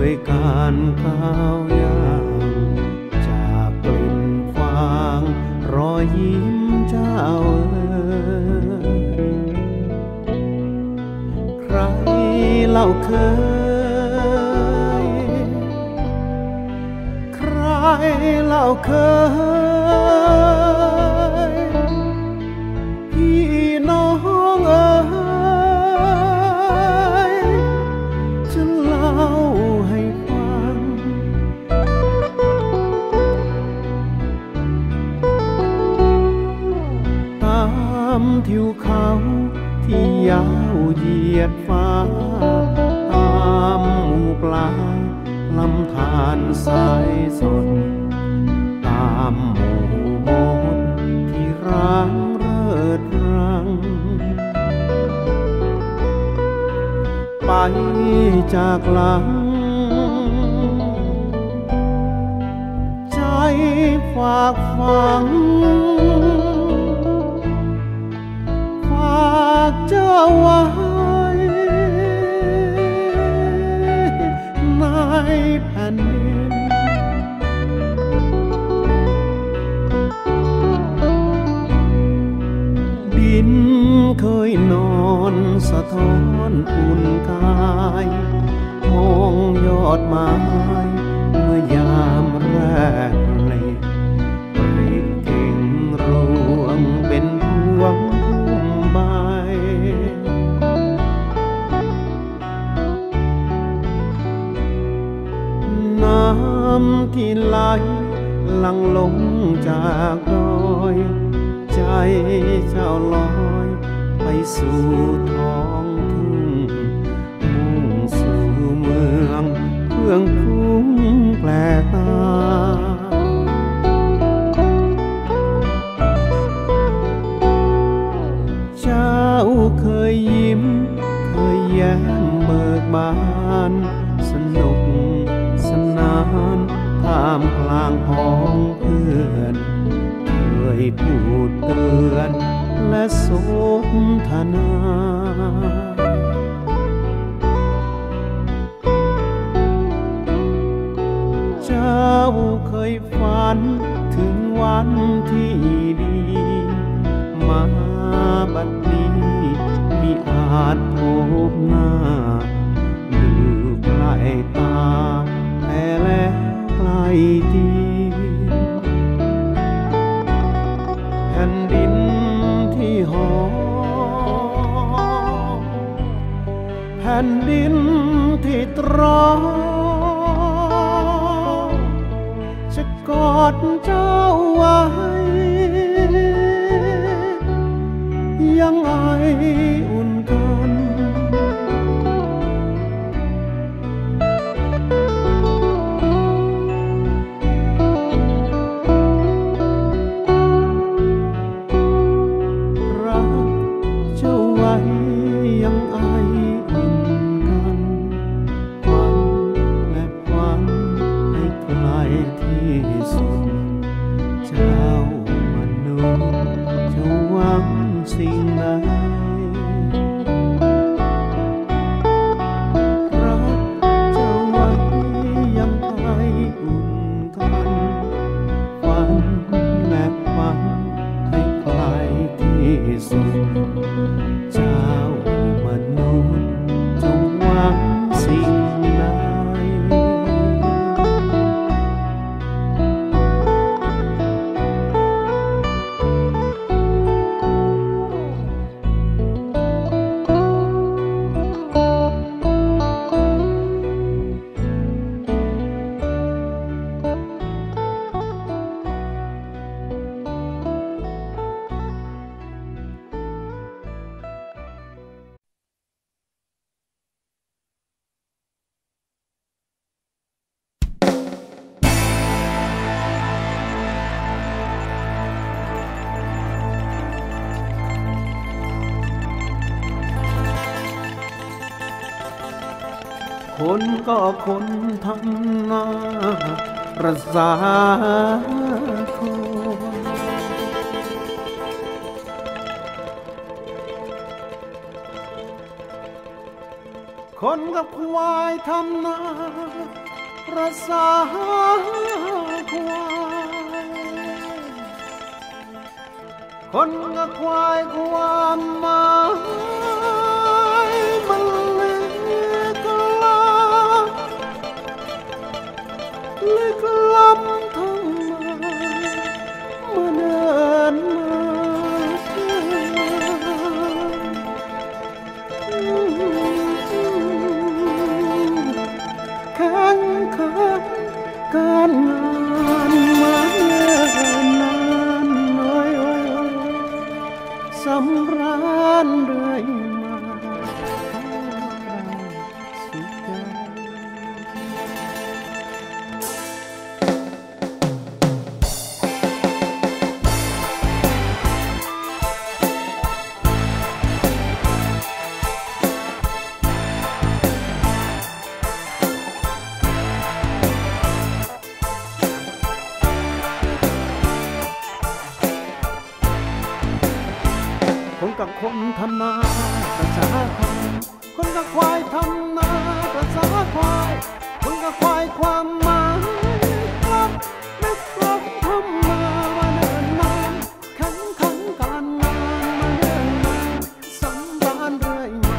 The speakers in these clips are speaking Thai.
ด้วยการก้าวย่างจากกลิ่นฟางรอยยิ้มเจ้าใครเล่าเคยใครเล่าเคยพี่น้องเอ๋ยจะเล่าให้ฟังตามทิวเขาที่ยาวเหยียดฟ้าตามหมู่ปลาลำธารสายสดตามหมู่มดที่ร้างเริดรังไปจากหลังใจฝากฝังฝากเจ้าไว้ในแผ่นดินดินเคยนอนสะท้อนอุ่นกายมองยอดไม้เมื่อยามแรกเลยปริเก่งรวงเป็นพวงพุ่มใบน้ำที่ไหลหลั่งลงจากดอยใจเจ้าลอยไปสู่ท้องทุ่งมุ่งสู่เมืองเพื่องพุ่งแปลกตาเจ้าเคยยิ้มเคยแย้มเบิกบานสนุกสนานท่ามกลางพ้องเพื่อนเคยพูดเตือนและสนทนาเจ้าเคยฝันถึงวันที่ดีมาบัดนี้มิอาจพบหน้าดูใกล้ตาแต่แล้วไกลดีแผ่นดินที่หอมแผ่นดินที่ตรอมจะกอดเจ้าไว้ยังไงอุ่นกันรักเจ้าไว้ยังไงอุ่นกันฝันและฝันให้ไกลที่สุดเจ้ามนุษย์จะหวังสิ่งใดรักเจ้าไว้ยังไงอุ่นกันฝันและฝันให้ไกลที่สุดเจ้ามนุษย์จะหวังสิ่งใดคนก็คนทำนาประสาคนคนกับควายทำนาประสาควายคนกับควายความหมายมันลึกล้ำทั้งมาเดินแข่งขันการงานมาเดินนานน้อยสำราญเรื่อยมาสุขใจคนกับคนทำนาประสาควายคนกับควายทำนาประสาควายคนกับควายความหมายครับนึกรักทำนามาเดินนานแข่งขันการงานมาเดินนานสำราญเรื่อยมา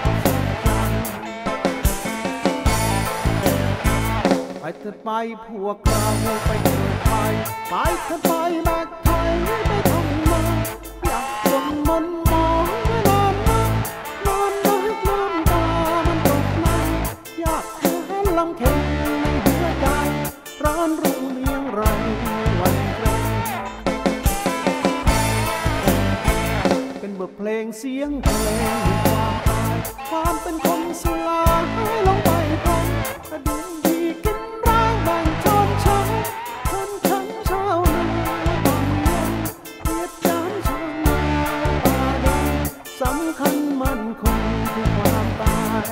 ไปเถิดไปพวกเราไปเถิดไปเถิดไปแบกไทยไปทำนาอยากจนมนมองนอนน้ำตามันตกในอยากแค่ลำเค็มในหัวใจร้อนรุ่งเรียงไรวันเกรงเป็นบทเพลงเสียงเพลงความตายความเป็นคนสลายลงไปก่อนอดีตดีกินร้างแบ่งชนชั้นชาวนาตอนนี้เหยียดจานชาวนาป่าดงสำคัญมั่นคงคือความตาย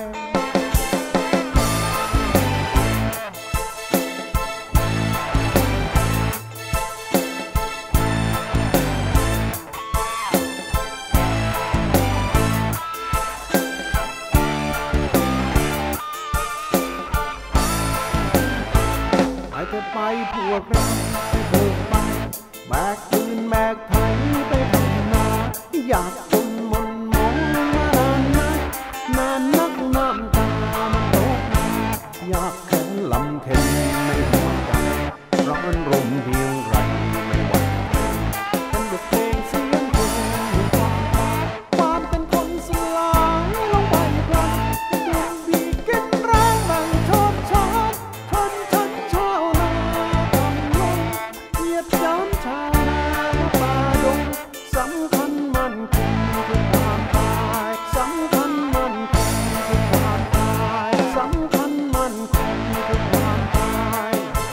ไปพวกเราไปเถิดไปแบกปืนแบกไถไปทำนาอยากจนมนมองนานนักน้ำตามันตกในอยากแข็งลำเค็มในหัวใจร้อนรมเพียงไรไม่หวั่นเกรงเป็นบทเพลงเสียงเพลงความเป็นคนสลายลงไปพลันดวงดีกินแรงแบ่งชนชั้นชาวนาตอนลงเหยียดย้ำชาวนาป่าดงสำคัญมั่นคงคือความตายสำคัญมั่นคงคือความตายสำคัญมั่นคงคือความตาย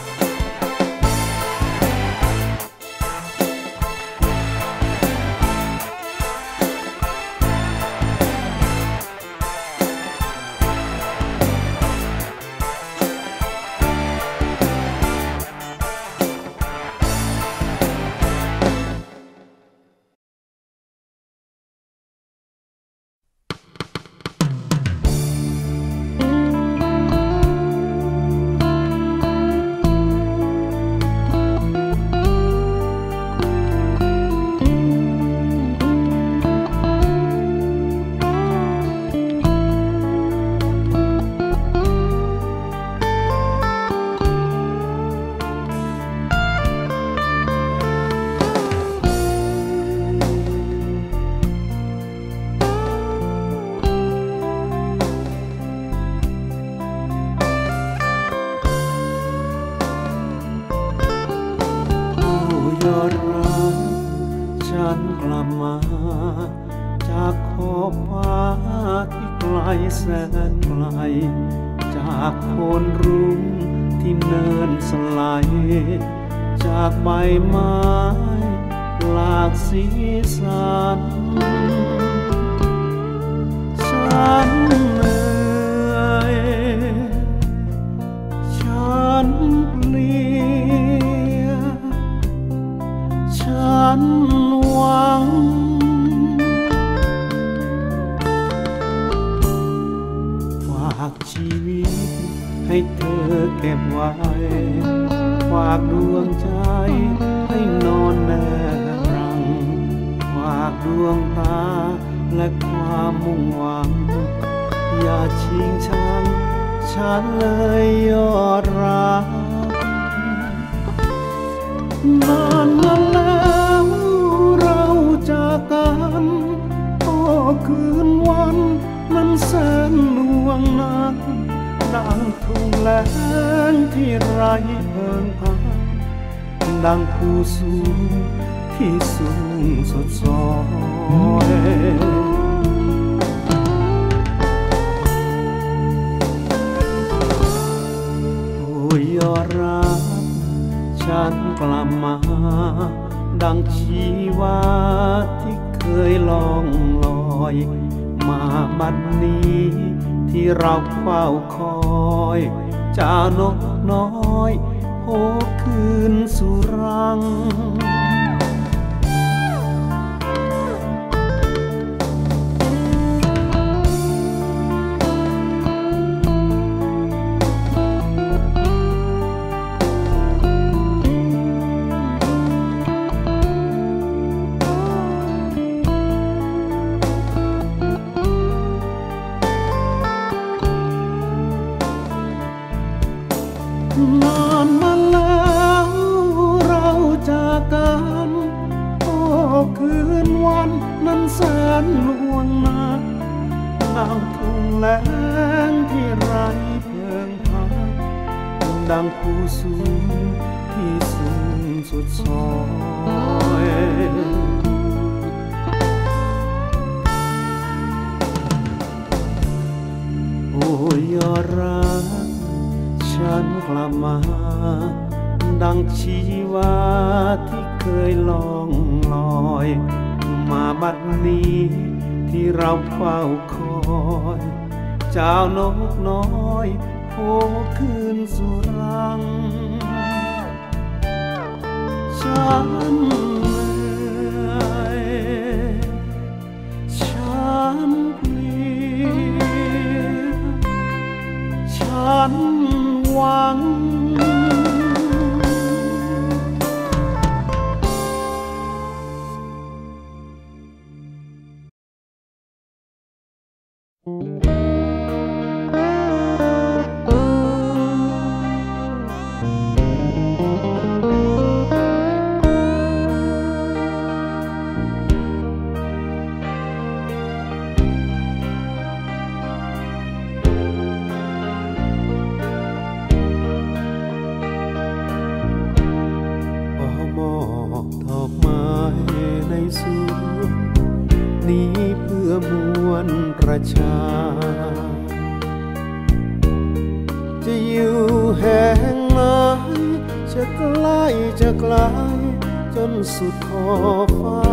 ยอดรักฉันกลับมาจากขอบฟ้าที่ไกลแสนไกลจากโคนรุ้งที่เนินสลายจากใบไม้หลากสีสันฉันเหนื่อยฉันเพลียฉันหวังฝากชีวิตให้เธอเก็บไว้ฝากดวงใจให้นอนแนรังฝากดวงตาและความมุ่งหวังอย่าชิงชังฉันเลยยอดรักนานมาแล้วเราจากกันโอ้คืนวันนั้นแสนหน่วงนักดังทุ่งแล้งที่ไร้เพิงพักดังภูสูงที่สูงสดสอยโอ้ยยอดรักฉันกลับมาดังชีวาที่เคยล่องลอยมาบัดนี้ที่เราเฝ้าคอยเจ้านกน้อยโผคืนสู่รังนานมาแล้วเราจากกันโอ้คืนวันนั้นแสนหน่วงนักดังทุ่งแล้งที่ไร้เพิงพักดังภูสูงที่สูงสุดซอยโอ้ยอดรักฉันกลับมาดังชีวาที่เคยล่องลอยมาบัดนี้ที่เราเฝ้าคอยเจ้านกน้อยโผคืนสู่รังฉันเหนื่อยฉันเพลียฉันหวังนี้เพื่อมวลประชาจะอยู่แห่งไหนจะใกล้จะไกลจนสุดขอบฟ้า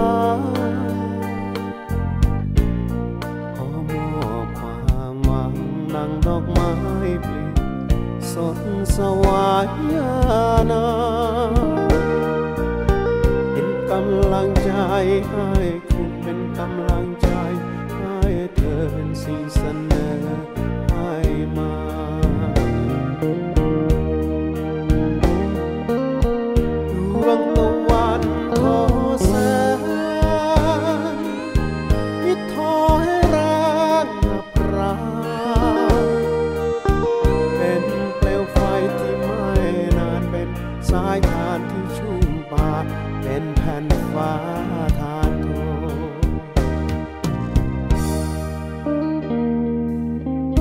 ขอมอบความหวังดังดอกไม้ปลิสดสวายนาเป็นกำลังใจให้คุณเป็นกำลังใจให้เธอเป็นสิ่งเสนอให้มาดวงตะวันขอแสงที่ทอให้รักนับราเป็นเปลวไฟที่ไม่นานเป็นสายทานที่ชุ่มปากเป็นแผ่นฟ้าทานโท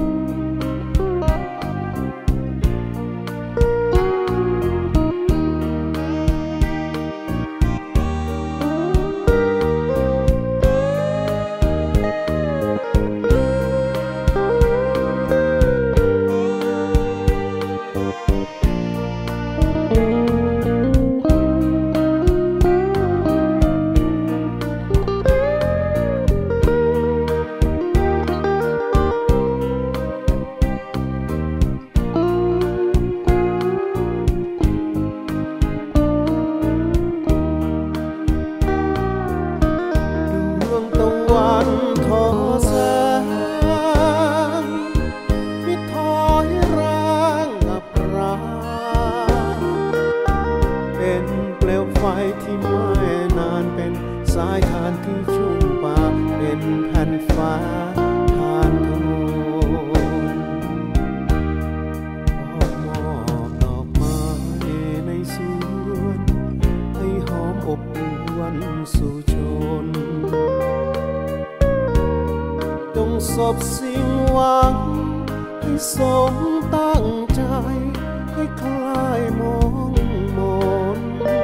สมตั้งใจให้คลายมองมน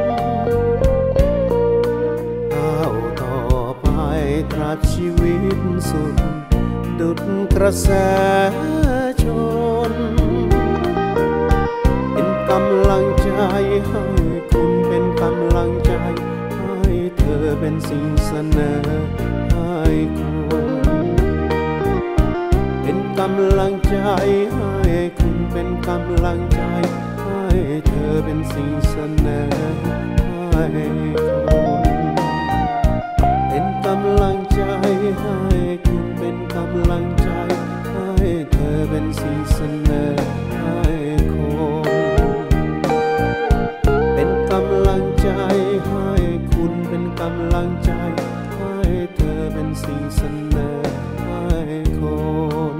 ก้าวต่อไปตราบชีวิตสุดดุจกระแสชนเป็นกำลังใจให้คุณเป็นกำลังใจให้เธอเป็นสิ่งเสนอให้คนเป็นกำลังใจให้คุณเป็นกำลังใจให้เธอเป็นสิ่งเสนอให้คนเป็นกำลังใจให้คุณเป็นกำลังใจให้เธอเป็นสิ่งเสนอให้คนเป็นกำลังใจให้คุณเป็นกำลังใจให้เธอเป็นสิ่งเสนอให้คน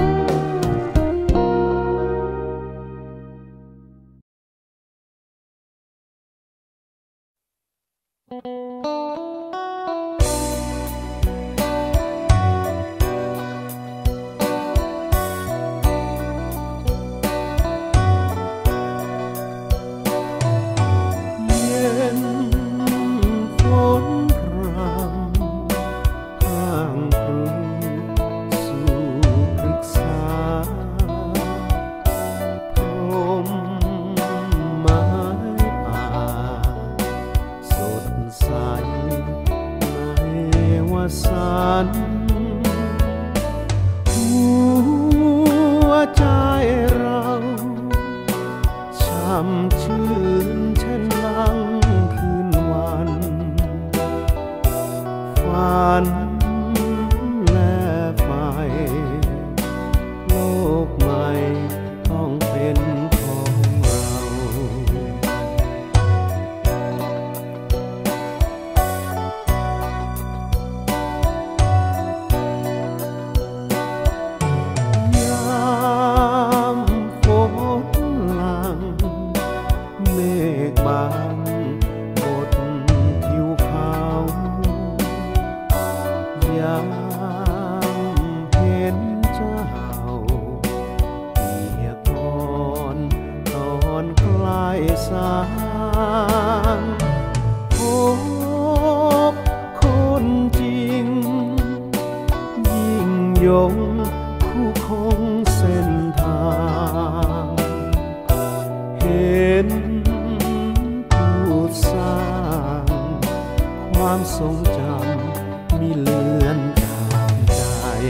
คู่คงเส้นทางเห็นผู้สร้างความทรงจำมีเลือนจางใจ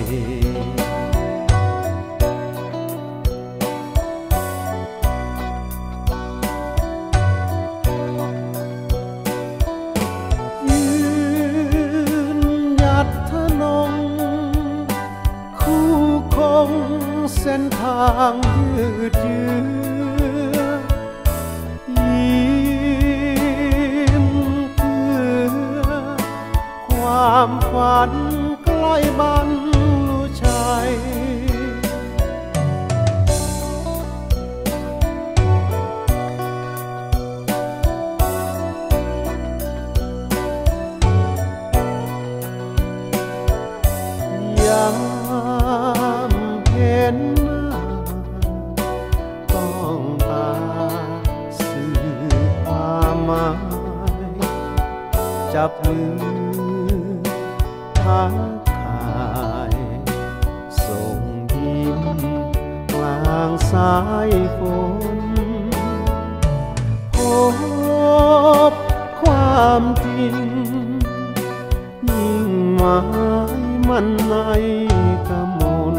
เส้นทางยืดเยื้อยิ้มเพื่อความฝันใกล้บรรลุชัยเห็นหน้าต้องตาสื่อความหมายจับมือทักทายส่งยิ้มกลางสายฝนพบความจริงยิ่งหมายมันในกมล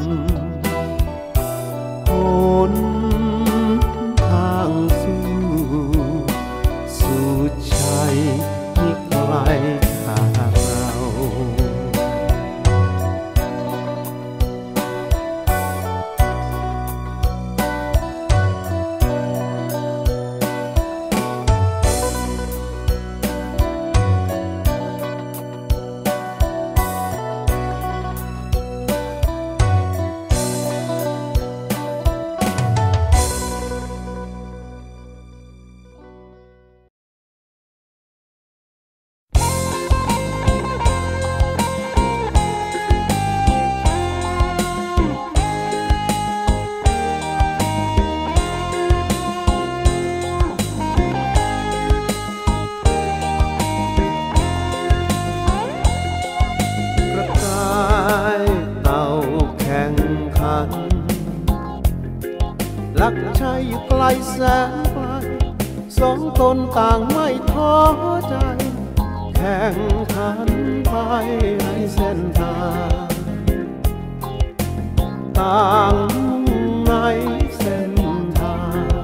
หนทางสู่ชัยที่ไกลจากเราลักชัยอยู่ไกลแสนไกลสองตนต่างไม่ท้อใจแข่งขันไปในเส้นทางต่างในเส้นทาง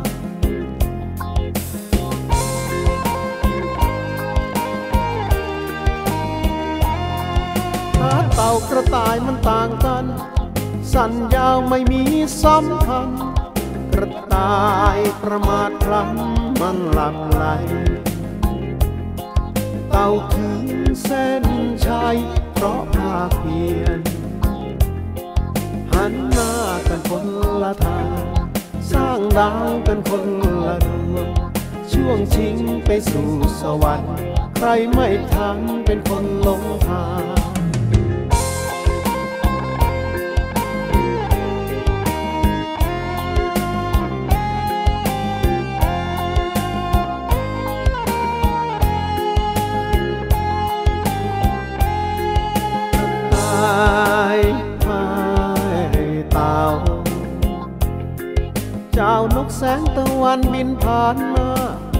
หาเต่ากระต่ายมันต่างกันสันยาวไม่มีสำคัญกระต่ายประมาทพลั้งมันหลับไหลเต่าถึงเส้นชัยเพราะภาคเพียรหันหน้ากันคนละทางสร้างดาวกันคนละดวงช่วงชิงไปสู่สวรรค์ใครไม่ทันเป็นคนหลงทางเจ้านกแสงตะวันบินผ่านมา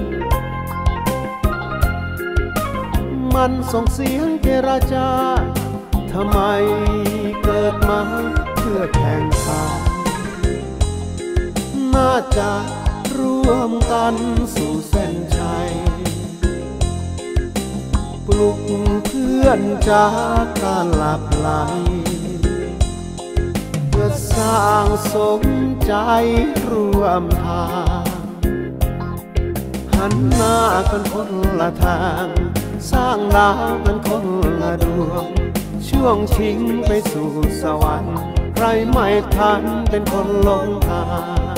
มันส่งเสียงเจรจาทำไมเกิดมาเพื่อแข่งขันน่าจะร่วมกันสู่เส้นชัยปลุกเพื่อนจากการหลับไหลเพื่อสร้างสมใจร่วมทางหันหน้ากันคนละทางสร้างดาวกันคนละดวงช่วงชิงไปสู่สวรรค์ใครไม่ทันเป็นคนหลงทาง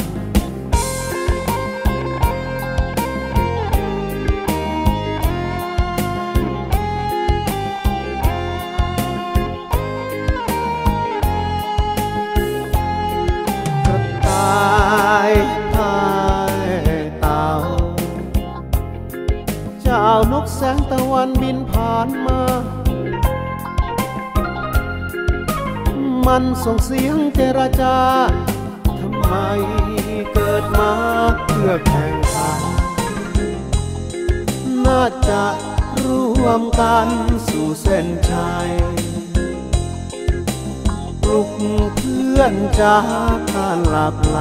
เจ้านกแสงตะวันบินผ่านมามันส่งเสียงเจรจาทำไมเกิดมาเพื่อแข่งขันน่าจะร่วมกันสู่เส้นชัยปลุกเพื่อนจากการหลับไหล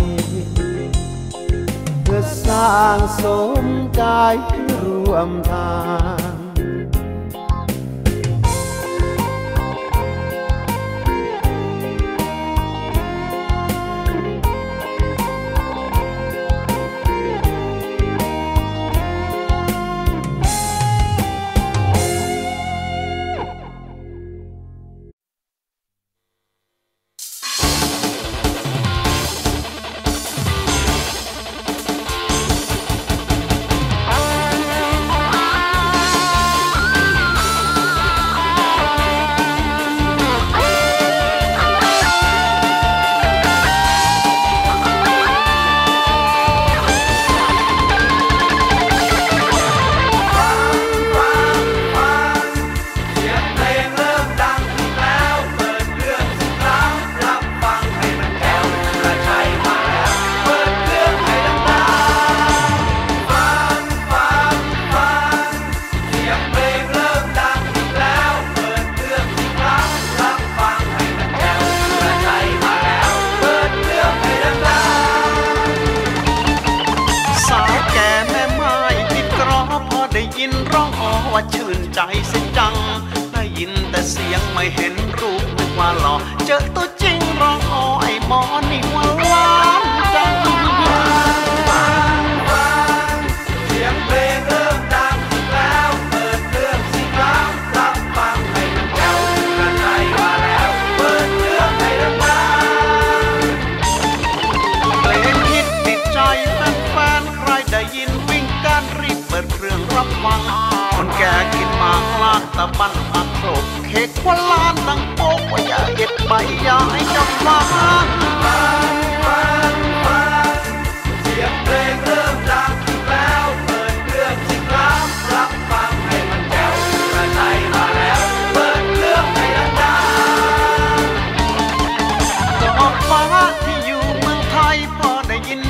เพื่อสร้างสมใจร่วมทางว่าชื่นใจเสียจังได้ยินแต่เสียงไม่เห็นรูปนึกว่าหล่อเจอตัวจริงร้องอ๋อไอ้หมอนี่ว่าหวานจังเสียงเพลงเริ่มดังแล้วเปิดเครื่องสิครับรับฟังให้มันแจ๋วกระจายมาแล้วเปิดเครื่องให้ดังๆเพลงฮิตติดใจแฟนๆใครได้ยินวิ่งการรีบเปิดเครื่องรับฟังคนแก่กินหมากลากตะบันมาโขลกเค้กว่าล้านดังโป๊กว่าอย่าเก็บใบยาให้จำฟังเสียงเพลงเริ่มดังแล้วเปิดเครื่องสิครับรับฟังให้มันแจ๋วกระจายมาแล้วเปิดเครื่องให้ดังๆดอกฟ้าที่อยู่เมืองไทยพอได้ยิน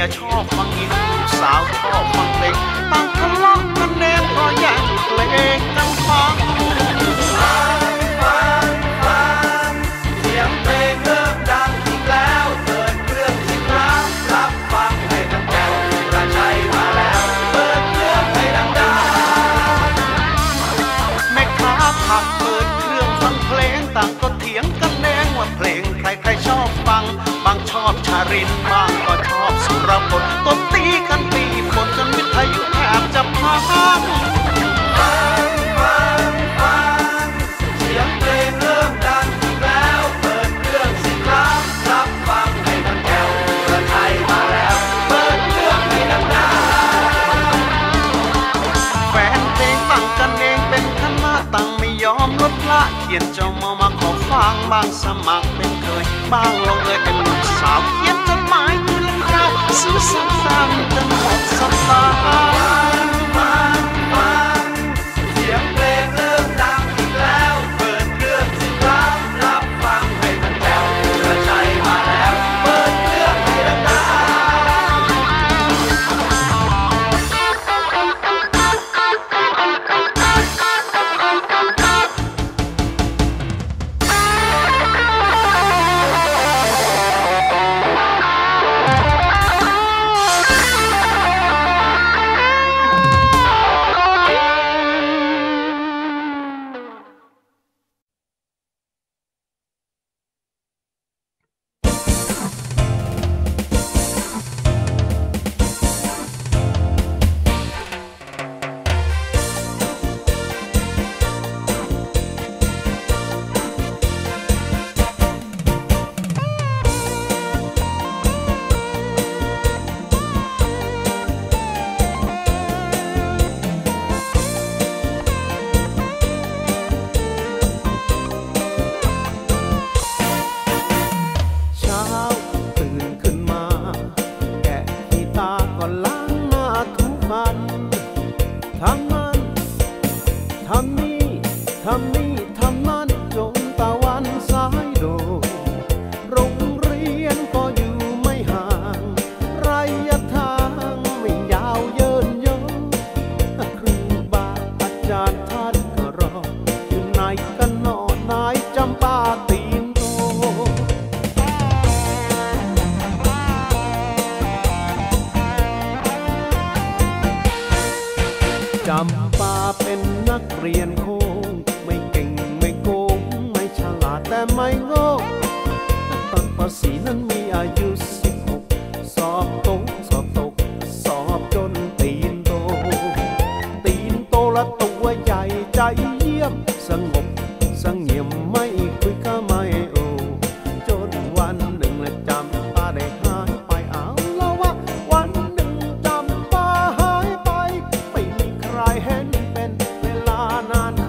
ชอบฟังอินสาวชอบฟังเพลงต่างทะเลาะกันแน่เพราะแย่งเพลงกันฟังเสียงเพลงเริ่มดังอีกแล้วเปิดเครื่องสิครับรับฟังให้ทั้งแก้วกระชัยมาแล้วเปิดเครื่องให้ดังๆแม่ค้าผักเปิดเครื่องฟังเพลงต่างก็เถียงกันแน่ว่าเพลงใครๆชอบฟังบางชอบชารินบ้างก็ชอบสุรพลตบตีกันปีฝนจนวิทยุแทบจะพังเสียงเพลงเริ่มดังอีกแล้วเปิดเครื่องสิครับรับฟังให้ทั้งแก้วกระชัยมาแล้วเปิดเครื่องให้ดังๆแฟนเพลงตั้งกันเองเป็นคณะตั้งไม่ยอมลดละเขียนเจ้ามาขอฟังบางสมัครเป็นเคยบางลงเอยเป็นลูกสาวเขียนจดหมายที่ลงเราซื้อซ้ำๆจนหมดสตางค์เสียงเพลงเริ่มดังอีกแล้วเปิดเครื่องสิครับรับฟังให้ทั้งแก้วกระชัยมาแล้วเปิดเครื่องให้ดังๆจำปาเป็นนักเรียนโคงไม่เก่งไม่โกงไม่ฉลาดแต่ไม่โง่ตอนป .4 นั้นมีอายุ16สอบตกสอบจนตีนโตและตัวใหญ่ใจเยี่ยมสงบเสงี่ยมไม่คุยก็ไม่โอจนวันหนึ่งและจำปาได้หายไปเอาละวะวันหนึ่งจำปาหายไปไม่มีใครเห็นเป็นเวลานานโค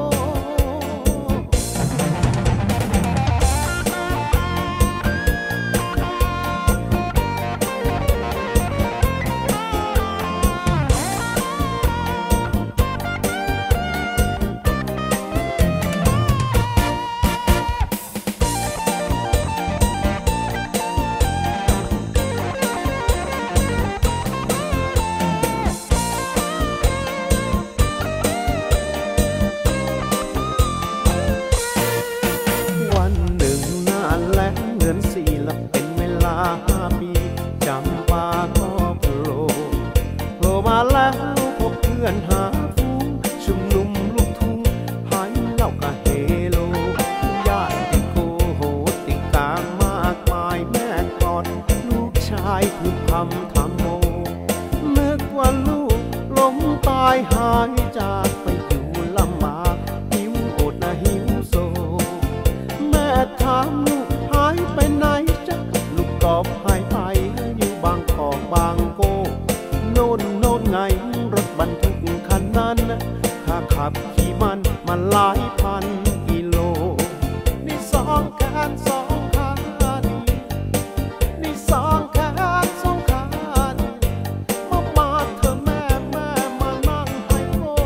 ปีจำปาก็โผล่มาแล้วพบเพื่อนหาฟูงชุมนุมลูกทุ่งหายเหล้ากะเฮโลญาติโกโหติกางมากมายแม่กอดลูกชายคือคำทำโมนึกว่าลูกล้มตายหายจากไปอยู่ลำบากหิวอดนะหิวโซแม่ถามลูกหายไปไหนจ๊ะลูกตอบหายไปอยู่บางกอกบางโกโน่นไงรถบรรทุกคันนั้นข้าขับขี่มันมาหลายพันกิโลนี่สองแขนสองขานี่สองแขนสองขามาเธอแม่มานั่งให้โง่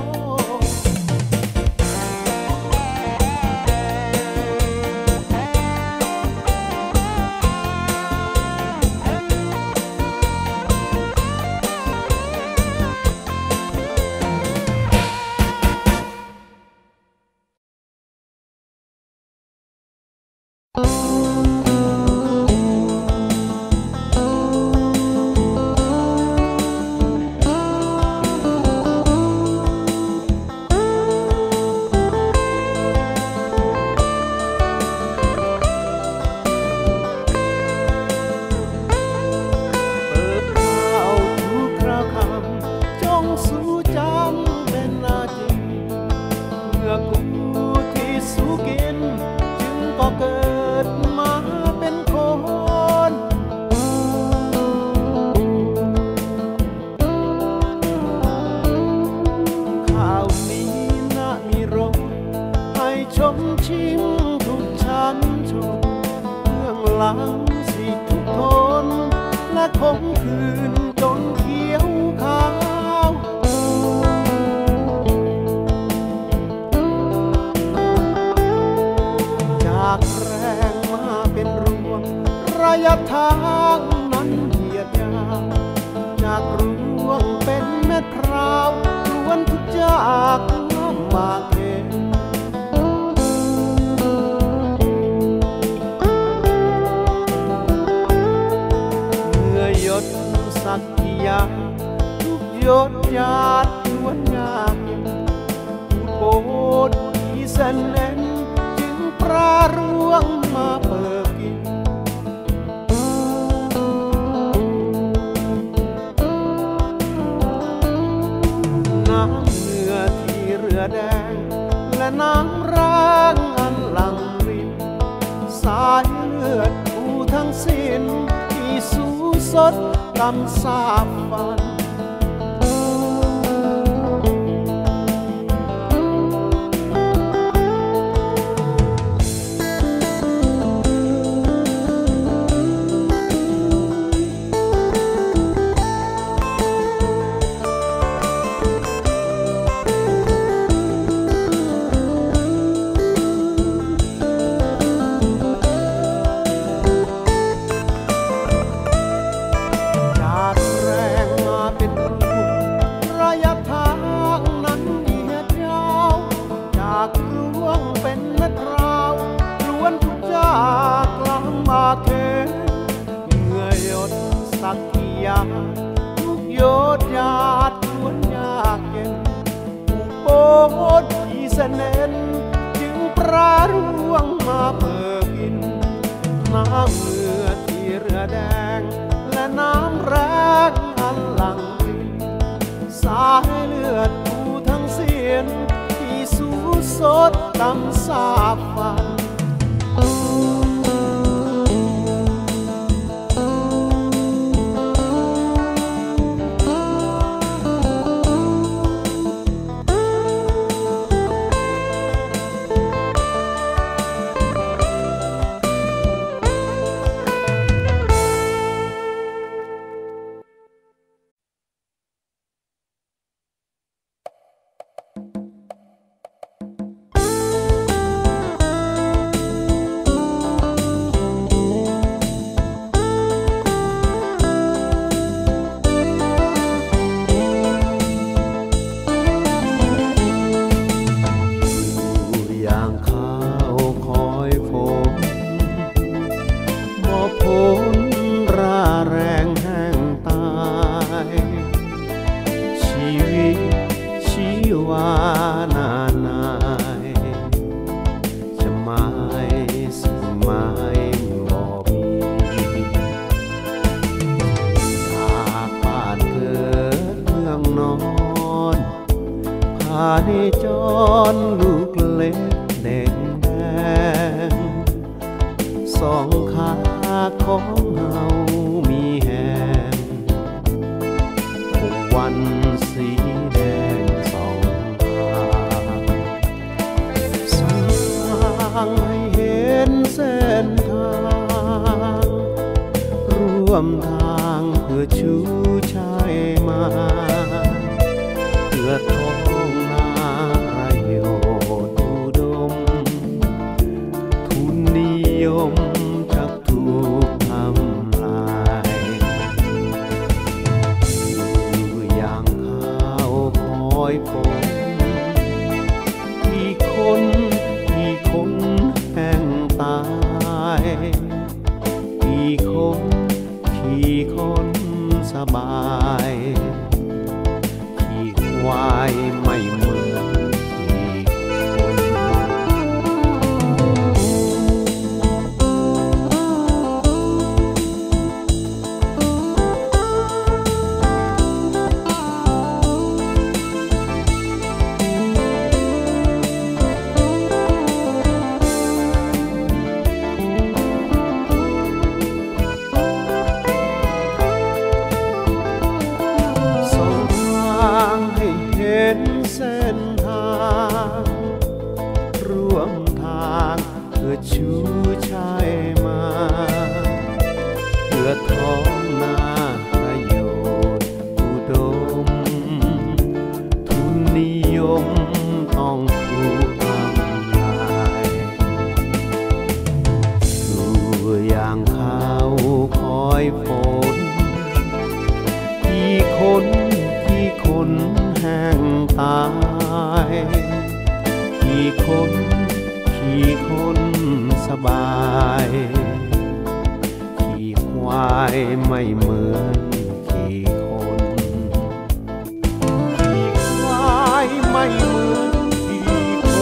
ลังสิทุกทนและคงคืนจนเขียวขาวจากแรงมาเป็นรวงระยะทางนั้นเหยียดยาวจากรวงเป็นเม็ดพร้าวล้วนทุกจากน้ำมาเค็มหยดสักกี่ยาทุกหยดหยาดล้วนยากเย็นโปรดที่เส้นเอ็นจึงปลาร่วงมาเปิดกินน้ำเหงื่อที่เรือแดงและน้ำร้างอันหลั่งรินสายเลือดผู้ทั้งสิ้นที่สู้สดกำสาบฟันสักกี่ยาทุกหยดหยาดล้วนยากเย็นผู้โปรดที่เสน่ห์จึงปราร่วงมาเปิดกินน้ำเหงื่อที่เรือแดงและน้ำแรงอันหลั่งรินสายเลือดผู้ทั้งสิ้นที่สู้สดกำสาบฟันนิจรลูกเล็กแดงแดงสองขาของเฮามีแหงทุกวันสีแดงสองทางให้เห็นเส้นทางร่วมทางเพื่อชูชายมาเพื่อท้องจักถูกทำลายอยู่อย่างข้าวคอยฝนที่คนแห่งตายที่คนสบายที่ควายไม่เหมือนอยฝนกี่คนแห้งตายกี่คนสบายขี่ควายไม่เหมือนขี่คนขี่ควายไม่เหมือนขี่คน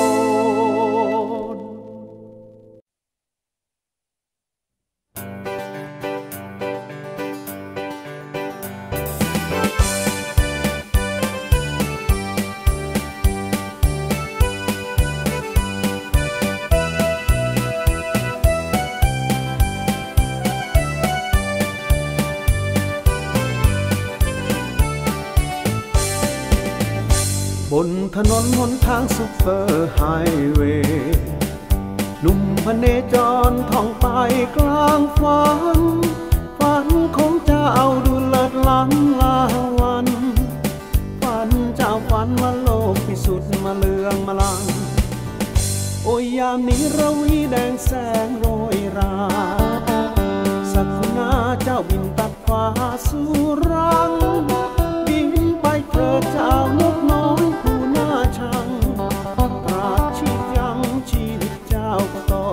บนถนนหนทางซุปเปอร์ไฮเวย์หนุ่มพเนจรท่องไปกลางฝันของเจ้าดูเลิศล้ำลาวันฝันเจ้าฝันว่าโลกพิสุทธิ์มาเลืองมาลังโอ้ยยามนี้ระวีแดงแสงโรยราสักคุณาเจ้าบินตัดฟ้าสู่รังบินไปเถิดเจ้านกน้อยผู้น่าชังตราบชีพยังชีวิตเจ้าก็ต้อง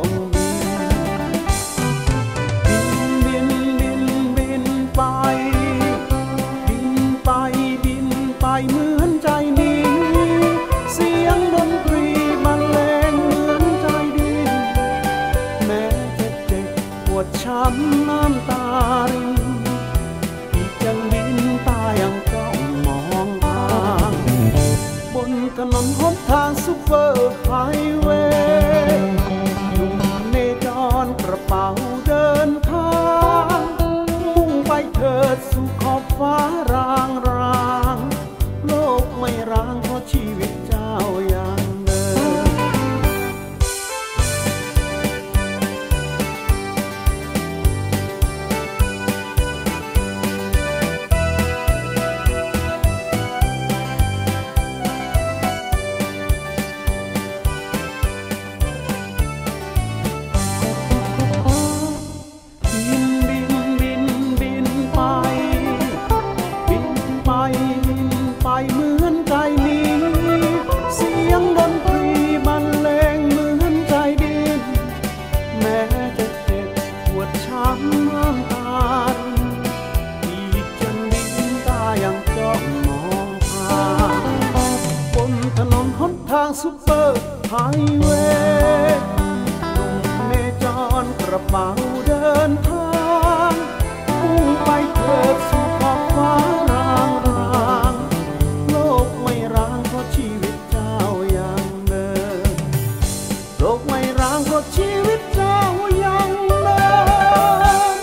บินเหมือนใจนี้เสียงดนตรีบรรเลงเหมือนใจดินแม้จะเจ็บปวดช้ำน้ำตารินที่จังบินตายังจ้องมองทางบนถนนหนทางซุปเปอร์ไฮเวย์หนุ่มเนจรกระเป๋าเดินทางมุ่งไปเถิดสู่ขอบฟ้ารางโลกไม่ร้างเพราะชีวิตเจ้ายังเดินไปเหมือนใจนี้เสียงดนตรีบรรเลงเหมือนใจดินแม้จะเจ็บปวดช้ำน้ำตาที่จนดินตายังจ้องมองผ่านบนถนนหนทางซุปเปอร์ไฮเวย์หนุ่มเนจรกระเป๋าเดินทางมุ่งไปเถิดสู่ขอบฟ้ารางโลกไม่ร้างเพราะชีวิตเจ้ายังเดินโลกไม่ร้างเพราะชีวิตเจ้ายังเดิน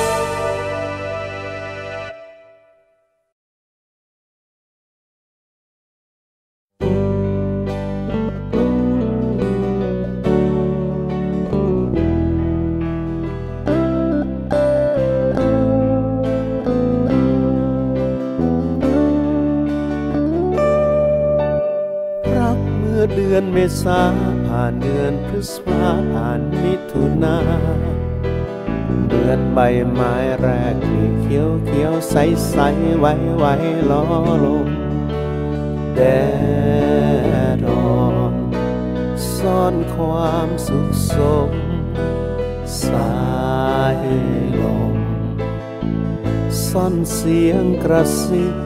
เดือนเมษาผ่านเดือนพฤษภาผ่านมิถุนาเดือนใบไม้แรกที่เขียวใสไว้ล้อลมแดดร้อนซ่อนความสุขสมสายลมซ่อนเสียงกระซิบ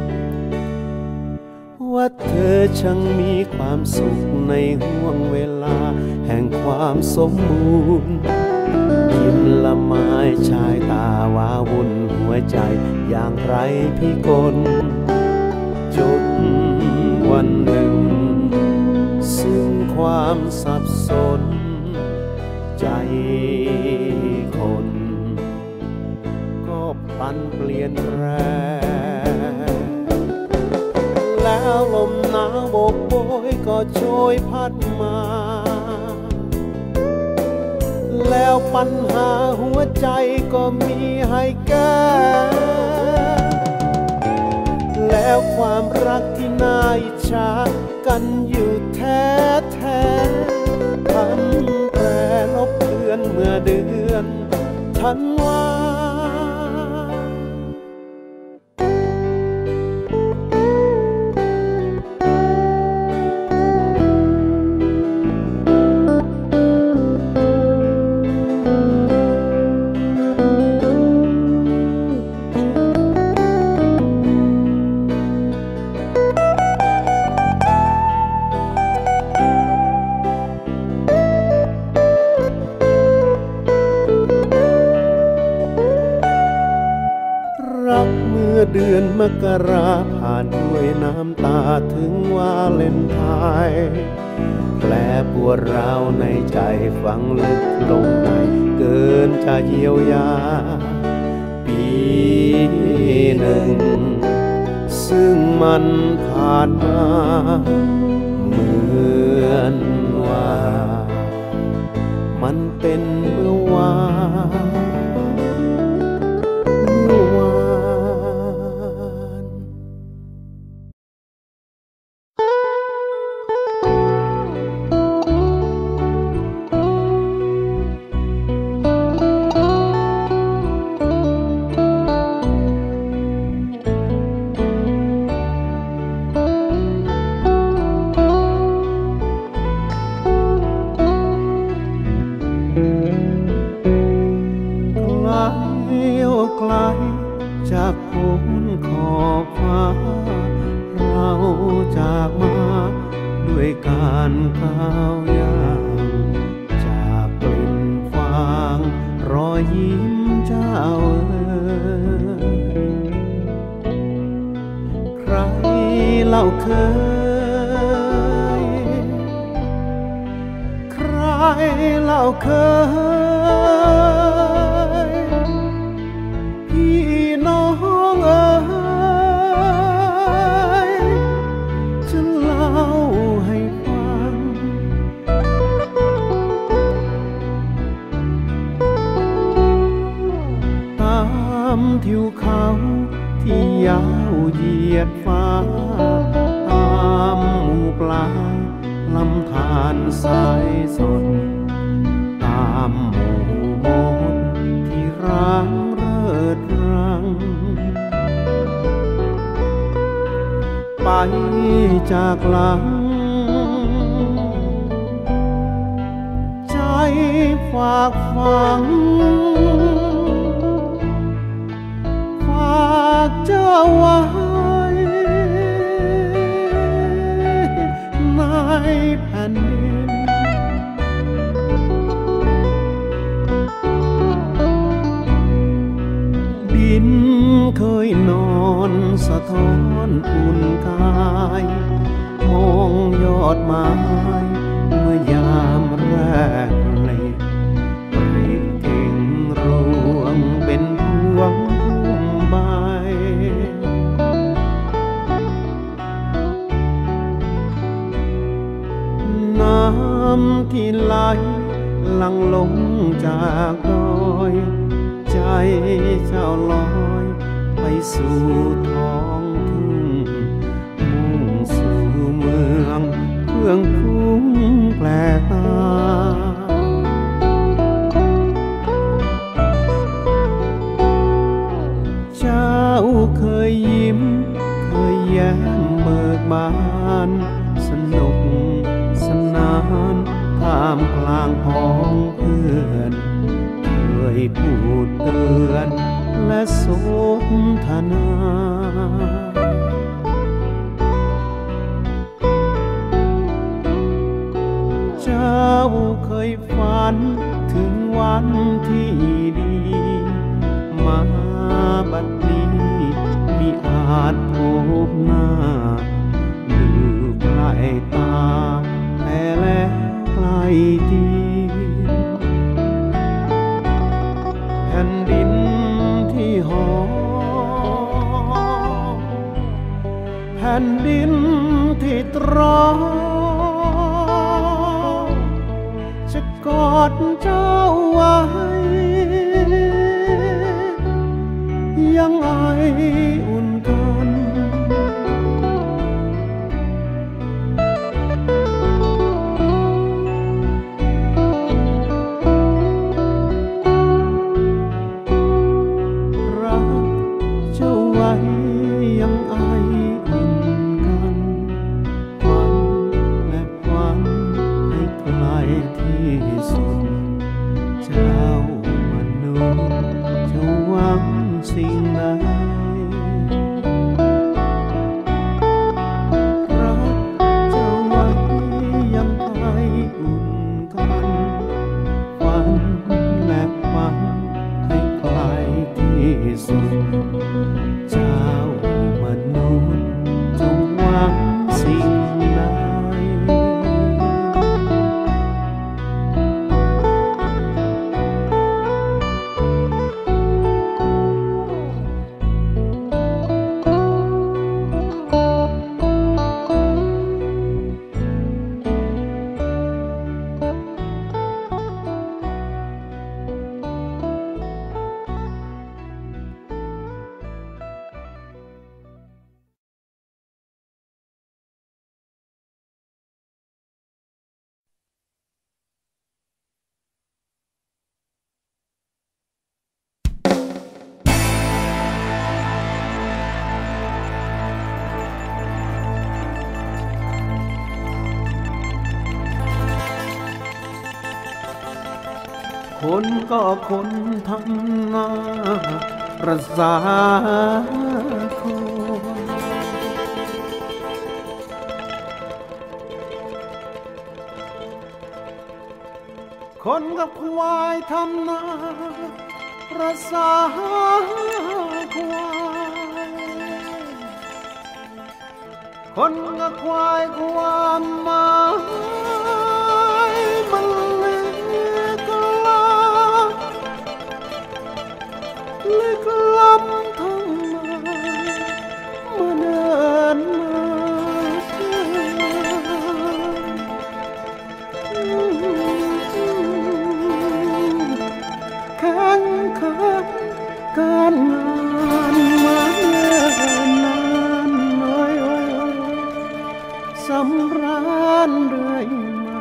ว่าเธอช่างมีความสุขในห่วงเวลาแห่งความสมบูรณ์ยิ้มละไม้ชายตาวาวุ่นหัวใจอย่างไรพิกลจนวันหนึ่งซึ่งความสับสนใจคนก็ปั่นเปลี่ยนแรงแล้วลมหนาวโบกโบยก็โชยพัดมาแล้วปัญหาหัวใจก็มีให้แก้แล้วความรักที่น่าอิจฉากันอยู่แท้พันแปรลบเลือนเมื่อเดือนธันวาเดือนมกราผ่านด้วยน้ำตาถึงวาเลนไทน์แผลปวดร้าวในใจฝังลึกลงในเกินจะเยียวยาปีหนึ่งซึ่งมันผ่านมาเหมือนว่ามันเป็นเมื่อวานไกลจากพ้นขอบฟ้าเราจากมาด้วยการก้าวยางจากกลิ่นฟางรอยยิ้มเจ้าใครเล่าเคยใครเล่าเคยพี่น้องเอ๋ยจะเล่าให้ฟังตามทิวเขาที่ยาวเหยียดฟ้าตามหมู่ปลาลำธารสายสนตามหมู่มนที่ร้างเริดรังไปจากหลังใจฝากฝังฝากเจ้าไว้ในแผ่นดินดินเคยนอนสะท้อนอุ่นกายมองยอดไม้เมื่อยามแรกเลยปริเก่งรวงเป็นพวงพุ่มใบน้ำที่ไหลหลั่งลงจากดอยใจเจ้าลอยไปสู่ท้องทุ่งมุ่งสู่เมืองเพื่องพุ่งแปลกตาเจ้าเคยยิ้มเคยแย้มเบิกบานสนุกสนานท่ามกลางพ้องเพื่อนเคยพูดเตือนและสนทนาเจ้าเคยฝันถึงวันที่ดีมาบัดนี้มิอาจพบหน้าดูใกล้ตาแต่แล้วไกลดีแผ่นดินที่หอมแผ่นดินที่ตรอมจะกอดเจ้าไว้ยังไออุ่นกันรักเจ้าไว้ยังไออุ่นกันฝันและฝันให้ไกลที่สุดเจ้ามนุษย์จะหวังสิ่งใดรักเจ้าไว้ยังไออุ่นกันฝันและฝันให้ไกลที่สุดเจ้าคนก็คนทำนารักษาคนกับควายทำนารักษาควายคนกับควายความหมายมันลึกล้ำทั้งมาเดินแข่งขันการงานมาเดินนานน้อยสำราญเรื่อยมา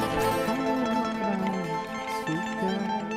สุขใจ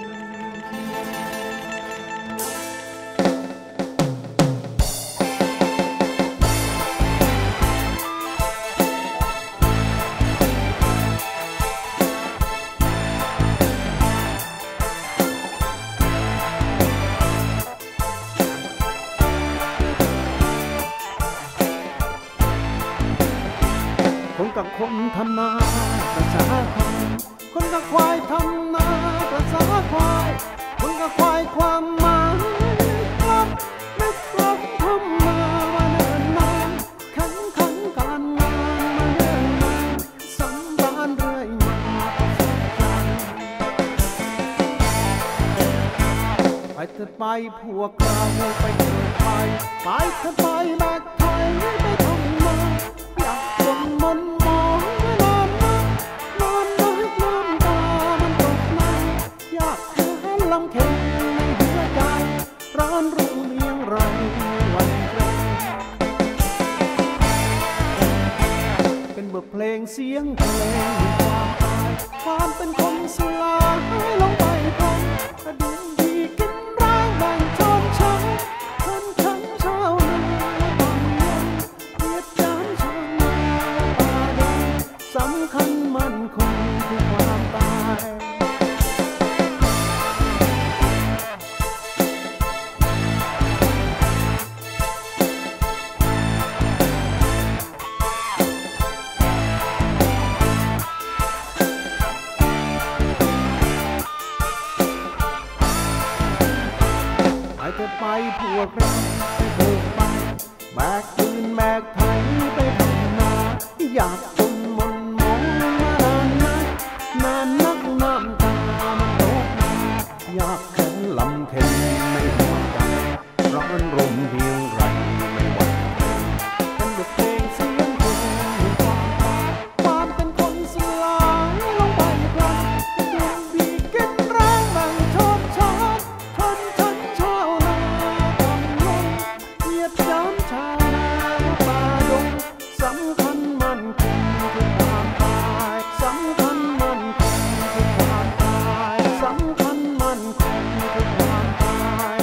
คนกับคนทำนาประสาควายคนกับควายทำนาประสาควายคนกับควายความหมายครับนึกรักทำนามาเนิ่นนานขันการงานมาเนิ่นนานสำราญเรื่อยมาไปเถิดไปพวกเราไปเถิดไปเถิดไปแบกไทยไปทำนาอยากจนมันมองนอนน้ำตามันตกในอยากแค่ลำเค็มในหัวใจร้อนรุ่งเมียงไรวันเพ็ญเป็นบทเพลงเสียงเพลงความตายความเป็นคนสลายลงไปก่อนกระดุมดีกินร้างแบ่งชนชั้นคนชั้นชาวนาบางเย็นเกียดจานชาวนาป่าแดงสำคัญมั่นคงคือความตายไปพวกเราไปเถิดไปแบกปืนแบกไถไปทำนาอยากจนมนมองมานานนักน้ำตามันตกอยากแข็งลำเค็มในหัวใจร้อนรมเพียงไรไม่หวั่นเป็นบทเพลงเสียงเพลงความเป็นคนสลายลงไปพลันดวงดีกินแรงแบ่งชดชาติคนชั้นชาวนาเกียดจานชาวนาป่าดงสำคัญมั่นคงคือความตายสำคัญมั่นคงคือความตายสำคัญมั่นคงคือความตาย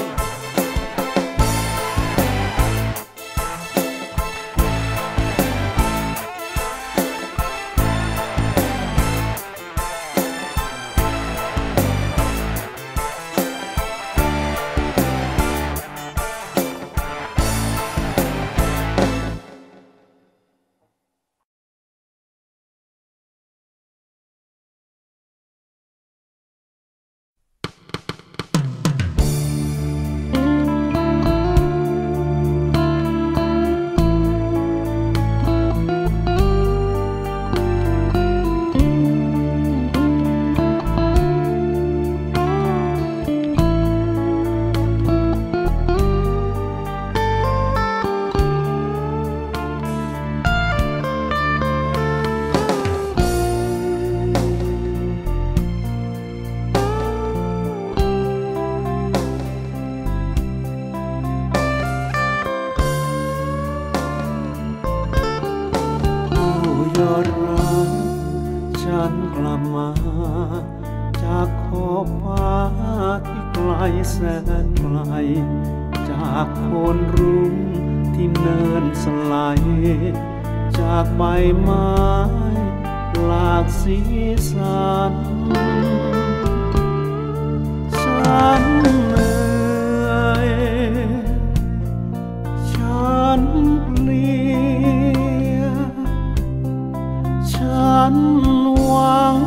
ยอดรักฉันกลับมาจากขอบฟ้าที่ไกลแสนไกลจากโคนรุ้งที่เนินสลายจากใบไม้หลากสีสันฉันเหนื่อยฉันเพลียฉันหวัง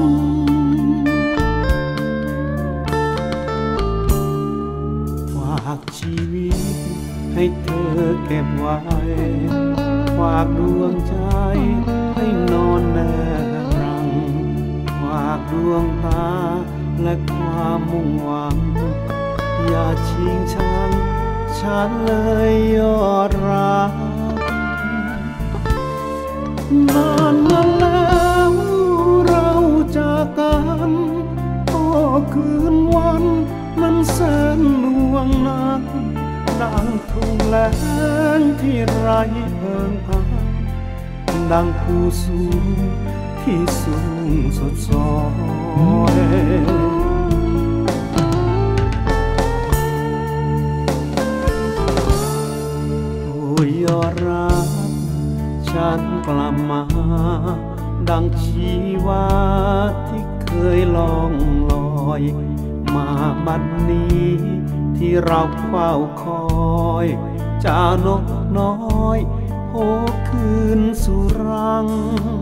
ฝากชีวิตให้เธอเก็บไว้ฝากดวงใจให้นอนแนรังฝากดวงตาและความมุ่งหวังอย่าชิงชังฉันเลยยอดรักนานมาแล้วเราจากกันโอ้คืนวันนั้นแสนหน่วงนักดังทุ่งแล้งที่ไร้เพิงพักดังภูสูงที่สูงสดสอยโอ้ยอดรักฉันกลับมาดังชีวาที่เคยล่องลอยมาบัดนี้ที่เราเฝ้าคอยเจ้านกน้อยโผคืนสู่รัง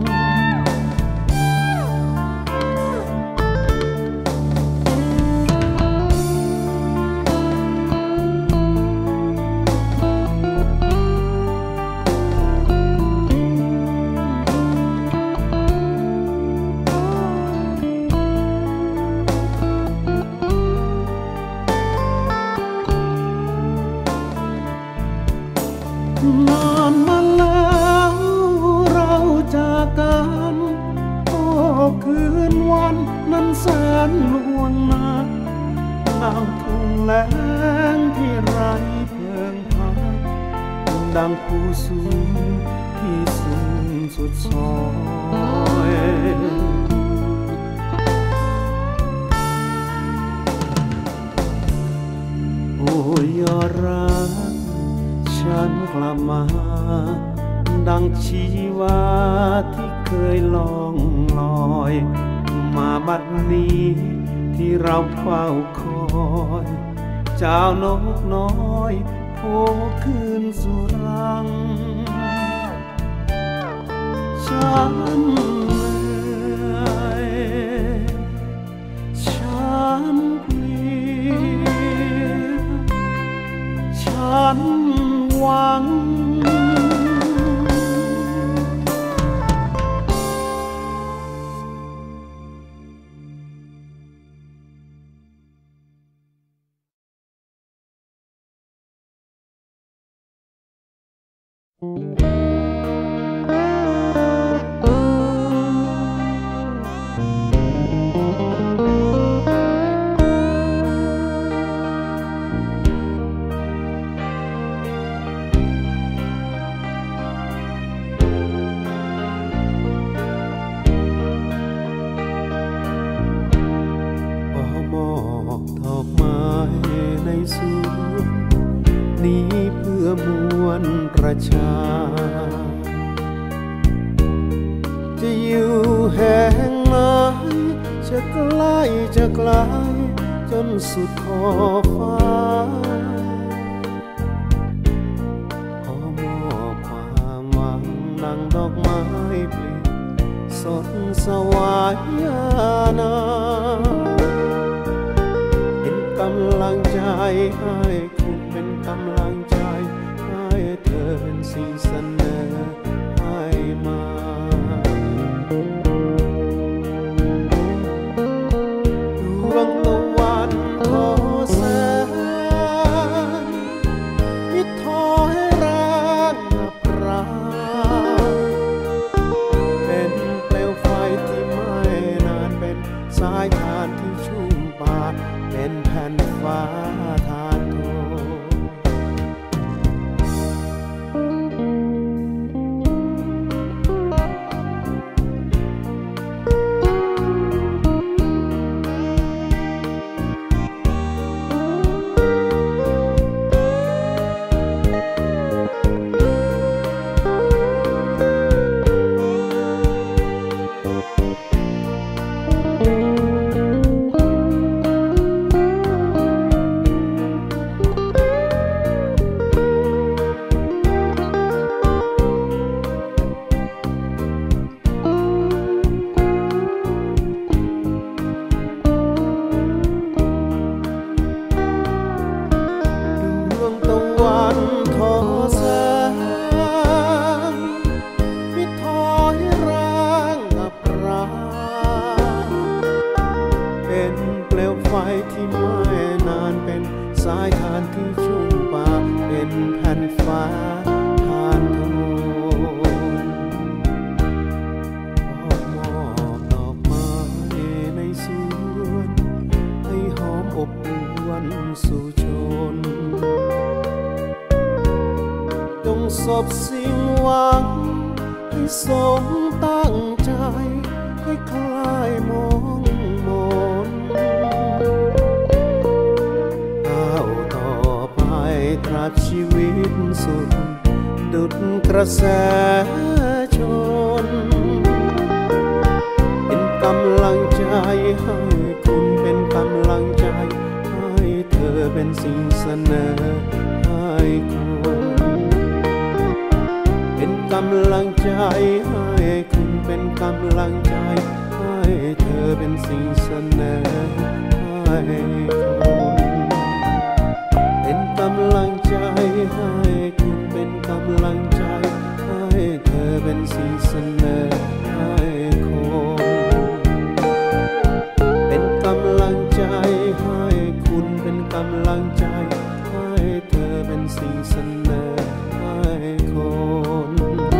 นานมาแล้วเราจากกันโอ้คืนวันนั้นแสนลวงนักดังทุ่งแล้งที่ไร้เพิงพักดังภูสูงที่สูงสุดซอยโอ้ยอดรักฉันกลับมาดังชีวาที่เคยล่องลอยมาบัดนี้ที่เราเฝ้าคอยเจ้านกน้อยโผคืนสู่รังฉันเหนื่อยฉันเพลียฉันหวังดอกไม้ในสวนนี้เพื่อมวลประชาจะอยู่แห่งไหนจะใกล้จะไกลจนสุดขอบฟ้าขอมอบความหวังดังดอกไม้ปลิสดสวายนากำลังใจให้คุณเป็นกำลังใจให้เธอเป็นสิ่งเสนอให้มาดวงตะวันทอแสงคิดทอให้รักนับราเป็นเปลวไฟที่ไม่นานเป็นสายทานที่ชุ่มปากเป็นแผ่นฟ้าทานโทานเป็นสายทานที่ชุ่มป่าเป็นแผ่นฟ้าทานโทนมอบดอกไม้ในสวนให้หอมอบอวนสู่ชนจงสบสิ่งหวังให้สมตั้งใจให้คลายมองมนก้าวต่อไปตราบชีวิตสุดดุจกระแสชนเป็นกำลังใจให้คุณเป็นกำลังใจให้เธอเป็นสิ่งเสนอให้คุณเป็นกำลังใจให้คุณเป็นกำลังใจให้เธอเป็นสิ่งเสนอให้คุณเป็นกำลังใจให้คุณเป็นกำลังใจให้เธอเป็นสิ่งเสนอให้คนเป็นกำลังใจให้คุณเป็นกำลังใจให้เธอเป็นสิ่งเสนอให้คน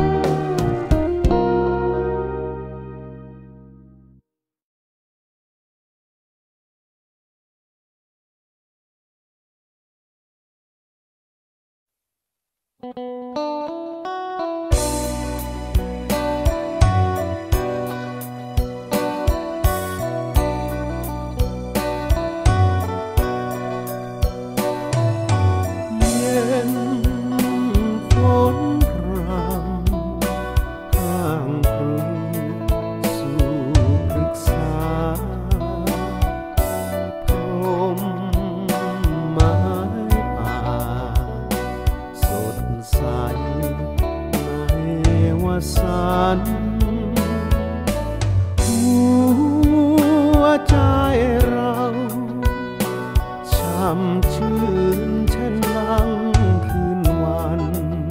หัวใจเราช่ำชื่นเช่นดังคืนวัน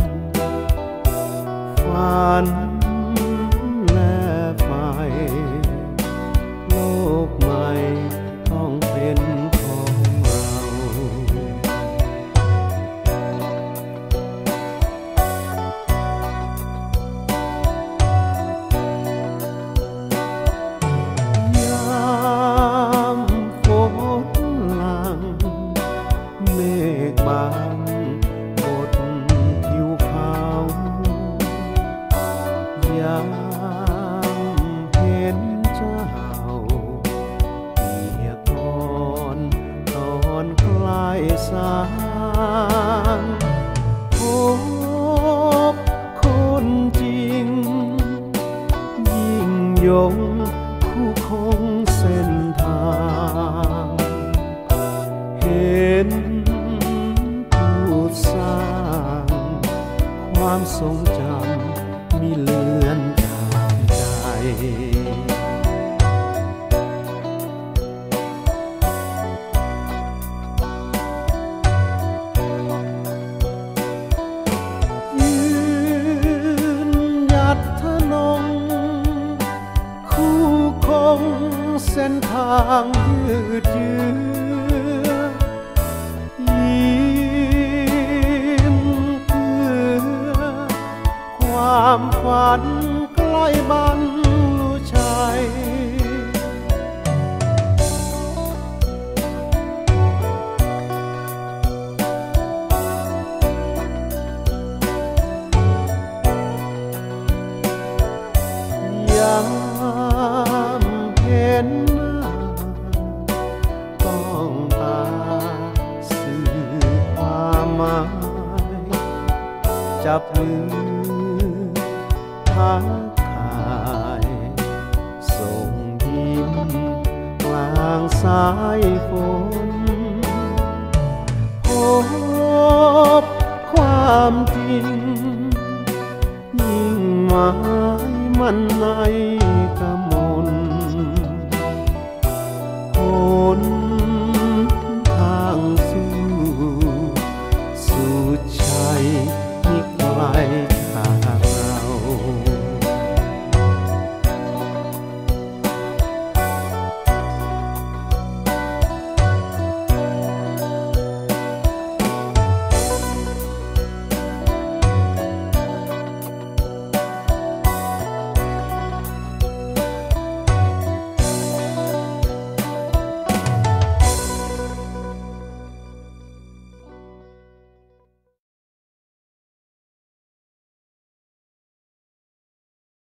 ฝันและไฟโลกใหม่ต้องเป็นของเราสางพบคนจริงยิ่งยงคู่คงเส้นทางเห็นผู้สร้างความทรงจำมีเลือนจางใจเส้นทางยืดเยื้อยิ้มเพื่อความฝันใกล้บรรลุชัยเห็นหน้าต้องตาสื่อความหมายจับมือทักทายส่งยิ้มกลางสายฝนพบความจริงยิ่งหมายมันในกมลคน